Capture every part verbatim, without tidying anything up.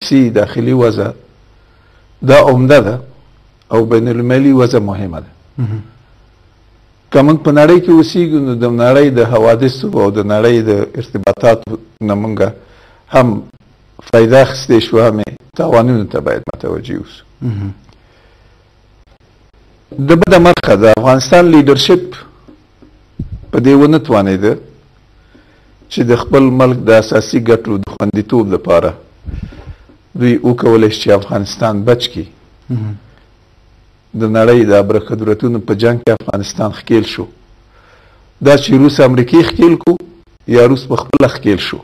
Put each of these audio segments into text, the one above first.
سی داخلي وضع دا عمده ده او بین المللي وضع مهمه ده. که موږ په نړۍ کې اوسېږو نو د نړۍ د حوادثو او د نړۍ د ارتباطاتو نه موږ هم فایده اخیستی شو، هم تاوانونو ته باید متوجه اوسو. د بده مرغه د افغانستان لیډرشپ په دې ونه توانېده چې د خپل ملک د اساسي ګټو د خوندیتوب لپاره دوی وکولی چې افغانستان بچ کړي. د نړۍ د ابرقدرتونو په جنګ کې افغانستان ښکیل شو. دا چې روس امریکې ښکیل کو یا روس په خپله ښکیل شو،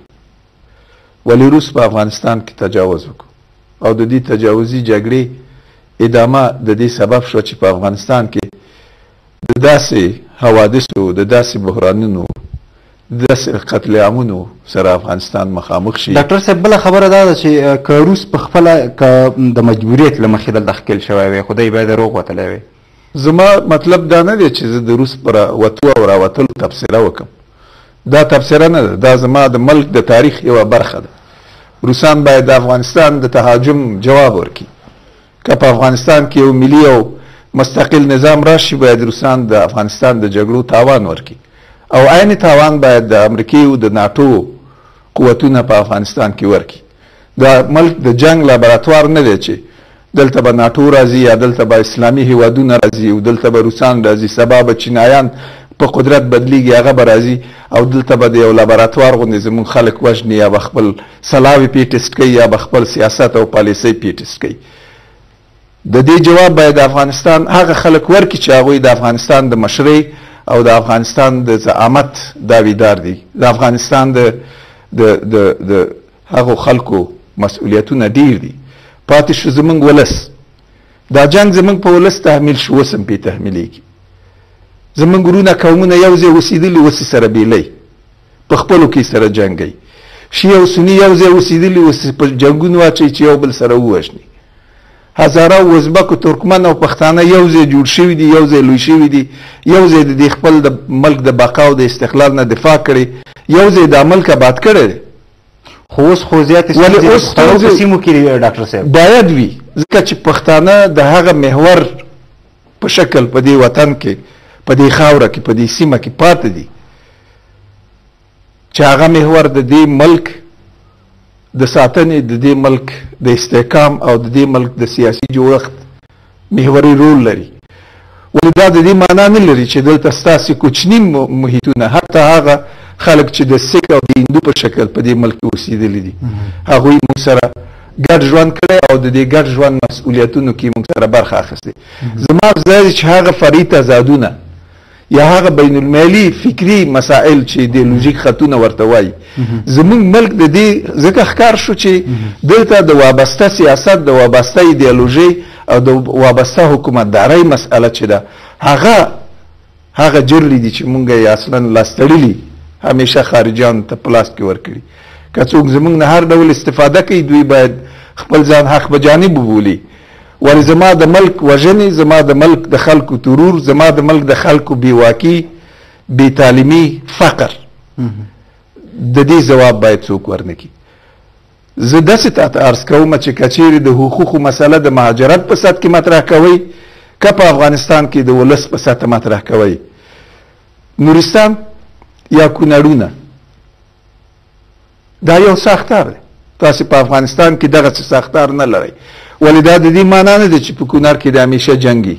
ولی روس په افغانستان کې تجاوز وکړو او د دې تجاوزي جګړې ادامه د دې سبب شو چې په افغانستان کې د داسې حوادثو، د داسې بحرانونو، د داسې قتل عامونو سره افغانستان مخامخ شي. ډاکټر صاحب بله خبره دا ده چې که روس په خپله که د مجبوریت له مخې دلته ښکیل شوی وی، خدای باید روغ وتلی وی. زما مطلب دا نه دی چې زه د روس پر وتو او راوتلو تبصره وکړم. دا تبصره نه ده، دا زما د ملک د تاریخ یوه برخه ده. روسان باید د افغانستان د تهاجم جواب ورکړي. که په افغانستان کې یو ملي او مستقل نظام راشي، باید روسان د افغانستان د جګړو تاوان ورکړي او عین تاوان باید د امریکې او د ناټو قوتونه په افغانستان کې ورکړي. دا ملک د جنگ لابراتوار نه دی چې دلته به ناټو راځي یا دلته به اسلامي هیوادونه راځي او دلته به روسان راځي، سبا به چینایان په قدرت بدلیږي هغه به راځي او دلته به د یو لابراتوار غوندې زموږ خلک وژني یا به خپل سلاوي پې ټسټ کوي یا به خپل سیاست او پالیسۍ پې ټسټ کوي. د دې جواب باید د افغانستان هغه خلک ورکړي چې هغوی د افغانستان د مشرۍ او د افغانستان د زعامت داویدار دي. د افغانستان د د د د هغو خلکو مسؤلیتونه ډیر دي. پاتې شو زموږ ولس. دا جنګ زموږ په ولس تحمیل شو، اوس هم پې تحمیلېږي. زموږ وروڼه قومونه یو ځای اوسېدلي، اوس یې سره بیلئ، په خپلو کې سره جنګئ. شیعه او سني یو ځای اوسېدلي، اوس په جنګونو واچئ چې یو بل سره ووژني. هزاره او ازبک او ترکمن او پښتانه یو ځای جوړ شوي دي، یو ځای لوی شوي دي، یو ځای د دې خپل د ملک د بقا او د استقلال نه دفاع کړي، یو ځای دا ملک آباد کړی دی. خو اوس خو زیاتې ستونزې په سیمو کې دي ډاکټر صاحب. باید وي، ځکه چې پښتانه د هغه محور په شکل په دې وطن کې، په دې خاوره کې، په دې سیمه کې پاتې دي چې هغه محور د دې ملک د ساتنې، د دې ملک د استحکام او د دې ملک د سیاسي جوړښت محوري رول لري. ولې دا د دې معنا نه لري چې دلته ستاسې کوچني محیطونه، حتی هغه خلک چې د سیک او د هندو په شکل په دې ملک کې اوسېدلي دي، هغوی موږ سره ګډ ژوند کړی او د دې ګډ ژوند مسؤلیتونو کې موږ سره برخه اخیستې. زما ځای دی چې هغه فرعي تضادونه یا هغه بین المللي فکري مسائل چې ایدیالوژیک خطونه ورته وایي، زموږ ملک د دې ځکه ښکار شو چې دلته د وابسته سیاست، د وابسته ایدیالوژۍ او د وابسته حکومتدارۍ مسئله چې ده، هغه هغه جرلې دي چې مونږ یې اصلا لاس تړلي همیشه خارجیانو ته په لاس کې ورکړي. که څوک زموږ نه هر ډول استفاده کوي، دوی باید خپل ځان حق به جانب وبولي. ولې زما د ملک وژنې، زما د ملک د خلکو ترور، زما د ملک د خلکو بېواکي، بېتعلیمي، فقر، د دې ځواب باید څوک ورنکړي. زه داسې تاته عرض کوم چې که چیرې د حقوقو مسله د مهاجرت په سطح کې مطرح کوئ، که په افغانستان کې د ولس په سطح مطرح کوئ، نورستان یا کونړونه دا یو ساختار دی. تاسې په افغانستان کې دغسې ساختار نه لرئ. ولې دا د دې معنا نه ده چې په کونړ کې د همیشه جنګي.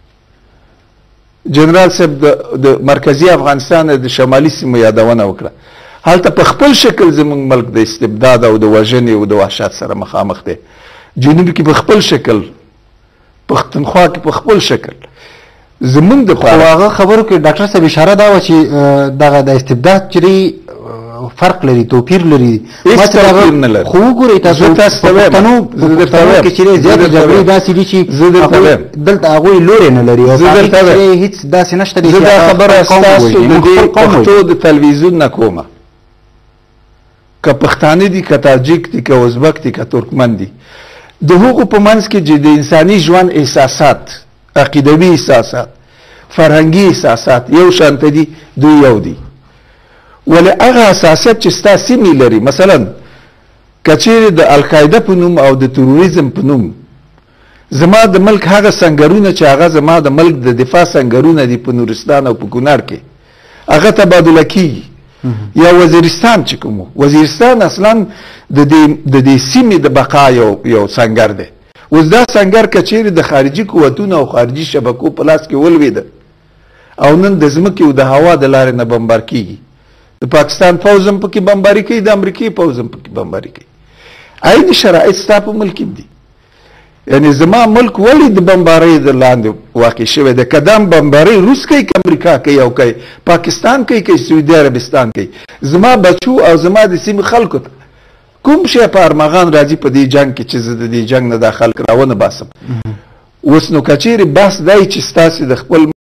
جنرال صاحب د مرکزي افغانستان د شمالي سیمو یادونه وکړه. هلته په خپل شکل زموږ ملک د استبداد او د وژنې او د وحشت سره مخامخ دی. جنوب کې په خپل شکل، پښتونخوا کې په خپل شکل. زموږ د خو هغه خبرو کې ډاکټر صاحب اشاره دا وه چې دغه د استبداد چې فرق لري، توپیر لري. هیڅ توپیر نه لري. خو وګورئ تاسو پښتنو کې چې زیاتې جګړې داسې دي چې دلته هغوی لوری نه لري او هیڅ داسې نشته دي. زه دا خبره ستاسو د دې پښتو د تلویزیون نه کومه، که پښتانه دي، که تاجک دي، که ازبک دي، که ترکمن دي، د هغو په منځ کې چې د انساني ژوند احساسات، عقیدوي احساسات، فرهنګي احساسات یو شانته دي، دوی یو دي. ولې هغه اساسیت چې ستا سیمې لري، مثلا کچېرې د القاعده په نوم او د تروریزم په نوم زما د ملک هغه سنگرونه چې هغه زما د ملک د دفاع سنگرونه دي په نورستان او په کونړ کې هغه تبادله کیږي یا وزیرستان چې کوم وزیرستان اصلا د دې د دې سیمې د بقا یو یو سنگر دی اوس دا سنگر کچېرې د خارجي قوتونو او خارجي شبکو په لاس کې ولوېده او نن د ځمکې او د هوا د لارې نه بمبار کیږي د پاکستان فوز هم پکې بمباري کوي د امریکې فوز هم پکې بمباري کوي عین شرایط ستا په ملک دي یعنی زما ملک ولې د بمبارۍ د لاندې واقع شوی د قدم بمبارۍ روس کوي که امریکا کوي او کوي پاکستان کوي که سعودي عربستان کوي زما بچو او زما د سیمې خلکو ته کوم شی په ارمغان راځي په دې جنگ کې چې زه د دې جنگ نه دا خلک راونه باسم اوس نو کچېرې بحث دی چې ستاسې د خپل